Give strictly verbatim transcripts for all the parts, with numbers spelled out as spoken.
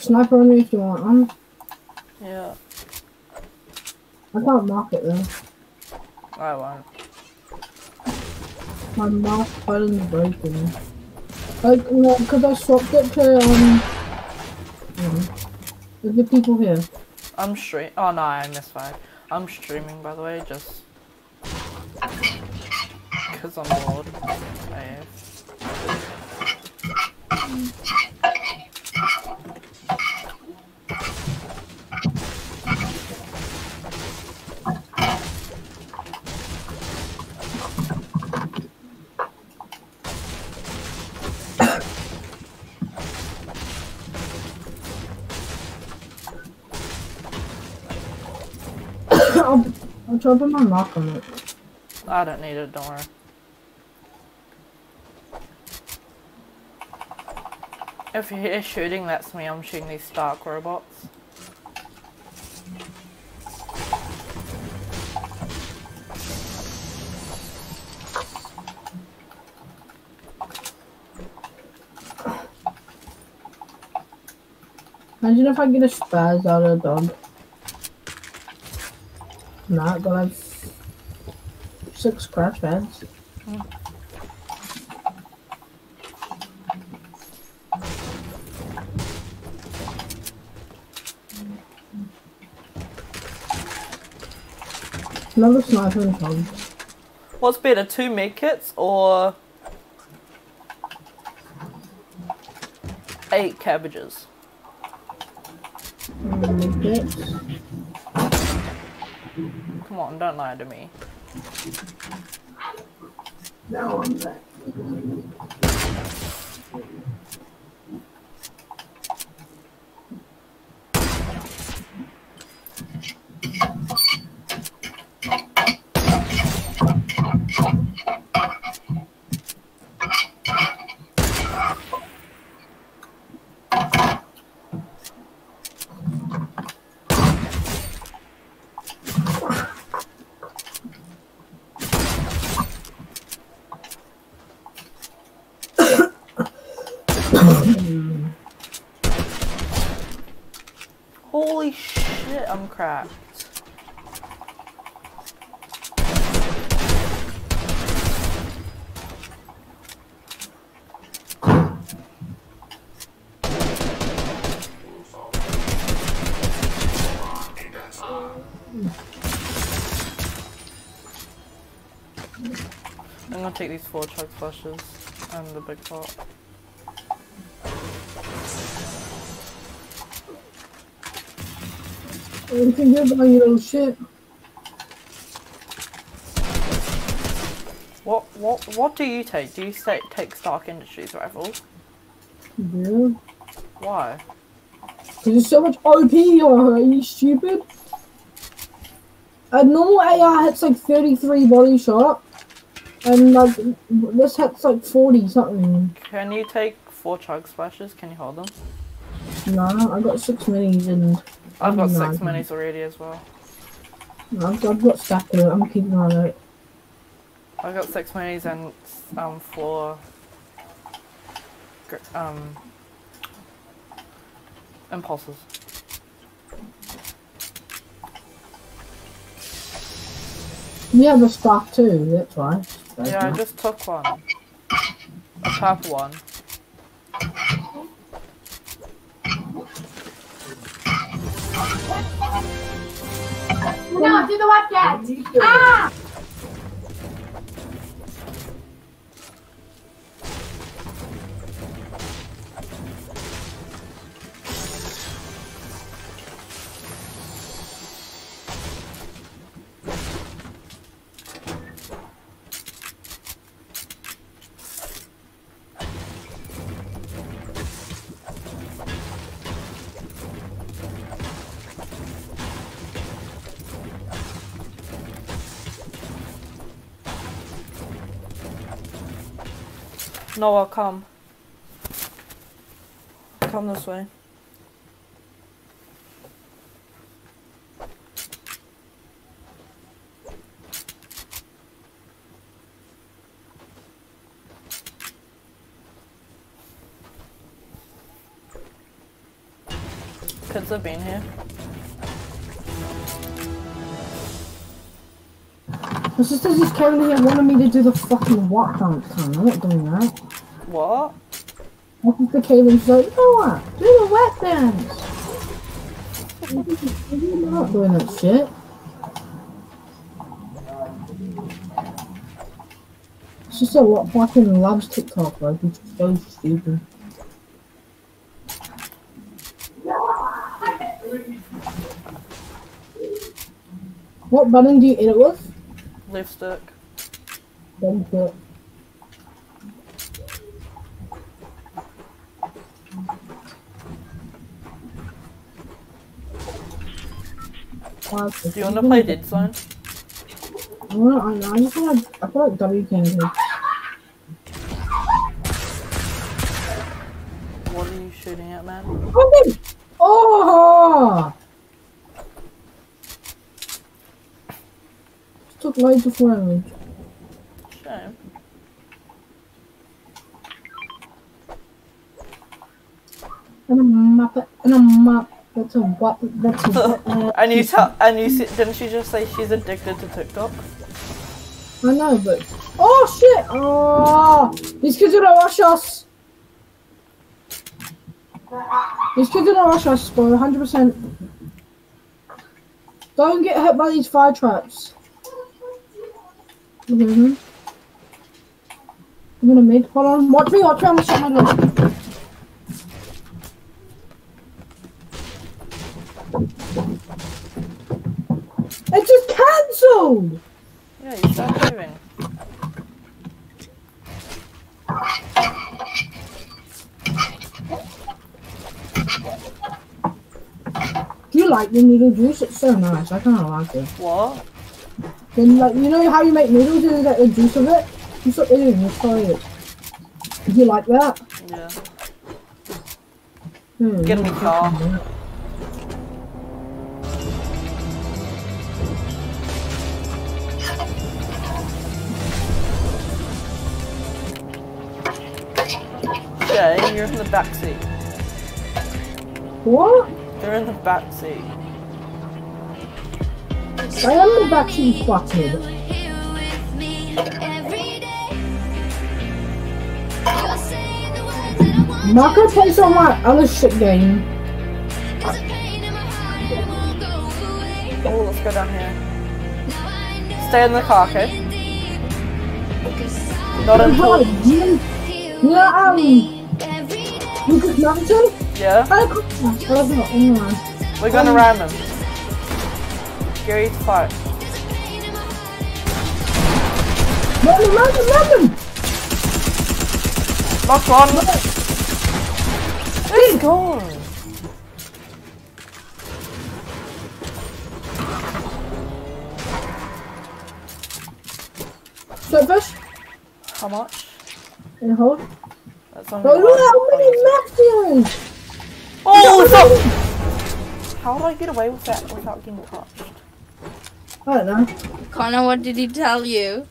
sniper on you if you want one. Yeah. I can't mark it though. I won't. My mouse button's broken. Like, no, because I swapped it to, um... Yeah. There's the people here. I'm stream- oh no, I misfired. I'm streaming by the way, just... Because I'm bored. I I'll, I'll try to put my mark on it. I don't need it, don't worry. If you hear shooting, that's me. I'm shooting these Stark robots. Imagine if I get a spaz out of a dog. Nah, but I've six crash pads. Mm. Another sniper and dog. What's better, two med kits or eight cabbages? Mm, Come on, don't lie to me. now I'm back. Holy shit, I'm cracked. I'm gonna take these four chug flushes and the big pot. Anything good about you little shit? What what what do you take? Do you say, take Stark Industries rifles? Yeah. Why? Because there's so much O P on her, are you stupid? A normal A R hits like thirty-three body shot. And like, this hits like forty something. Can you take four chug splashes? Can you hold them? No, I got six minis and... I've got no, six minis already as well. No, I've, I've got stacked to it, I'm keeping an eye on it. I've got six minis and um four um impulses. You have a stock too, that's why. That's Yeah, I nice. just took one. A purple one. No, do the webcam! Ah! No, I'll come. Come this way. kids have been here. My sister's just came in here and wanted me to do the fucking what dance time. I'm not doing that. What? My sister came in, she's like, you know what? Do the wet dance. I'm not doing that shit. It's just a lot fucking loves TikTok, like, it's so stupid. What button do you hit it with? Left stick. Very good. Do you want to play Dead Zone? I wanna, I, I just wanna, I feel like W can do. What are you shooting at, man? Okay. Oh! Took loads of damage. Shame. And a muppet, and a muppet. That's a what? That's a what? Uh, and you tell, and you said, didn't she just say she's addicted to TikTok? I know, but oh shit! Oh, these kids are gonna rush us. These kids are gonna rush us, bro. one hundred percent. Don't get hit by these fire traps. Mm-hmm. I'm gonna mid. Hold on. Watch me. Watch me. I'm gonna shut my door. It just cancelled. Yeah, you start moving. Do you like the noodle juice? It's so nice. I kind of like it. What? Then, like, you know how you make noodles and you get the juice of it? You stop eating it. Try it. Do you like that? Yeah. Hmm, Get me car. Jay, you're in the back seat. What? You're in the back seat. I am in the back seat, fuckhead. I'm not gonna play some of my other shit game. Oh, let's go down here. Stay in the car, okay? Not in Bro, pool. you, you know, um, Lucas Mountain? Yeah? I could, I don't know, anyway. We're gonna Um, ram him. Gary to fight. Run him, run him, run him! Knock on. Let's go. Slurpfish, How much? and hold. That's only Bro, look one. how many Maxions! Oh, stop! How did I get away with that without getting touched? I don't know. Connor, what did he tell you?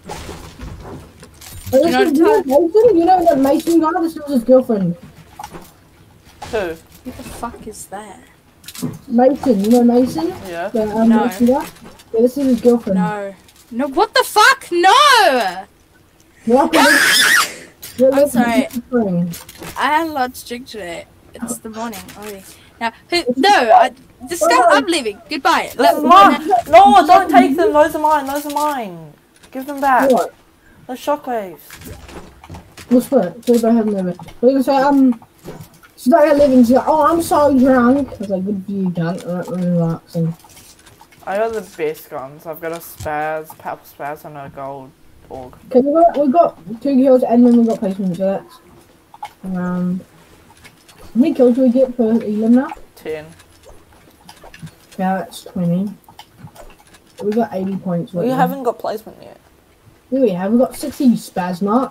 But You this know, is you, Mason, you know that Mason guy? This was his girlfriend. Who? Who the fuck is that? Mason, you know Mason? Yeah. The, um, No. Mason guy? Yeah, this is his girlfriend. No. No, what the fuck? No! What the yeah, I'm sorry. sorry. I had a lot to drink today. It's the morning already. Now, who? No, I. Discuss. I'm leaving. Goodbye. This is No, mine! No, don't take them! Those are mine, those are mine! Give them back! What? Those shockwaves. We'll split. So they have limit. We're gonna say, um, she's not gonna live and she's like, oh, I'm so drunk. I was like, good for you, cunt. Alright, really relaxing. I got the best guns. I've got a spaz, purple spaz, and a gold org. Okay, we got, we got two kills and then we got placement, so that's around. How many kills do we get per elim now? ten. Yeah, that's twenty. We got eighty points. We right now. haven't got placement yet. Yeah, we have. We got sixty spasmart.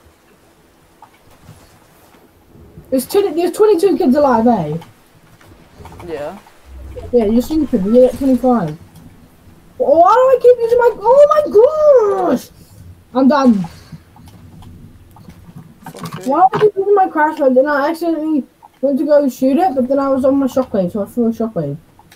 There's two, there's twenty-two kids alive, eh? Yeah. Yeah, you're stupid. We get twenty-five. Oh, why do I keep using my? Oh my gosh! I'm done. So true. Why do I keep using my crash mode? Then I accidentally went to go shoot it, but then I was on my shockwave, so I threw a shockwave.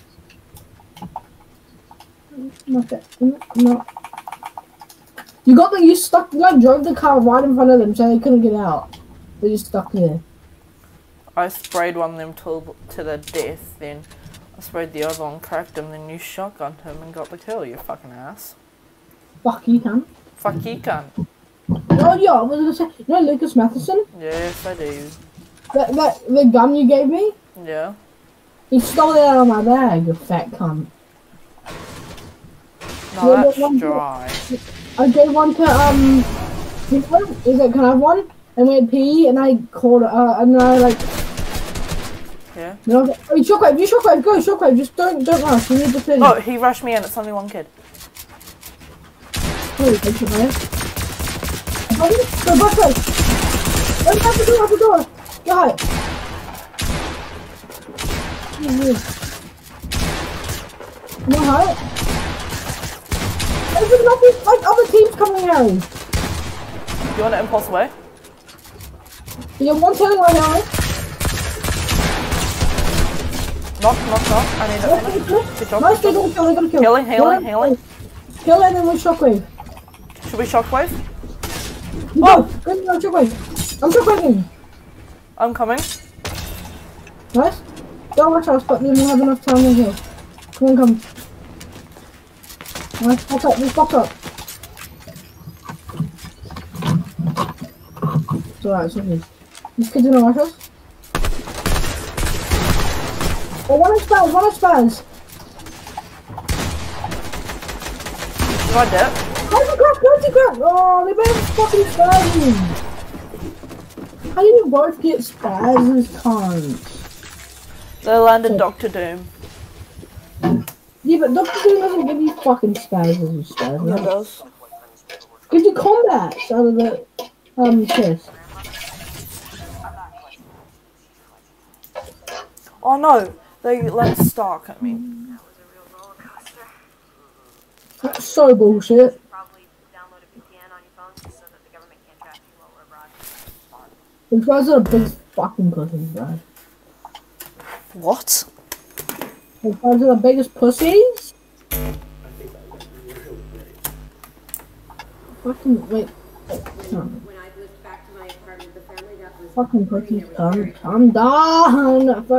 Not that. No. You got the. You stuck. Like drove the car right in front of them, so they couldn't get out. They just stuck there. I sprayed one of them to to the death. Then I sprayed the other one, cracked him. Then you shotgunned him and got the kill. You fucking ass. Fuck you, cunt. Fuck you, cunt. Oh yeah, I was gonna say. You know Lucas Matheson? Yes, I do. That that the gun you gave me? Yeah. He stole it out of my bag. You fat cunt. No, Yeah, that's one- dry. I gave one to um. Is it? Can I have one? And we had P, and I called. Uh, and I like. Yeah. No, okay. Oh, shockwave! You shockwave! Go shockwave! Just don't don't rush. You need the thing. Oh, he rushed me in. It's only one kid. Holy shit, man. Go, go, go! Go, out the door, out the door! Go ahead! No height? There's nothing like other teams coming out. You want to impulse away? You have one turning right now, right? Knock, knock, knock. I need Let's it. get a Good job. Nice, they're gonna kill, they're gonna kill. Healing, healing, One- healing. Kill and then with shockwave. Should we shockwave? You Oh! go! Go, go, shockwave! I'm shockwaving! I'm coming. Nice. Don't rush us, but then we'll have enough time in here. Come on, come. Nice, box up, just box up. It's alright, it's okay. These kids gonna rush us. Oh, one is spans, one is spans. You want it? Crazy crap, crazy crap! Oh, they better fucking spaz. How do you both get spaz as cons? They landed Doctor Doom. Yeah, but Doctor Doom doesn't give you fucking spaz as you spaz. Yeah, it Right? does. Gives you combat out of the um chest. Oh no! They let Stark at me. That's so bullshit. Probably download a V P N on your phone so that the government can't track you while we're abroad. These guys are big fucking pussies, bro. What? These guys are the biggest pussies? Fucking, wait. No. When I moved back to my apartment, the family that was Fucking pussies, I'm, I'm done.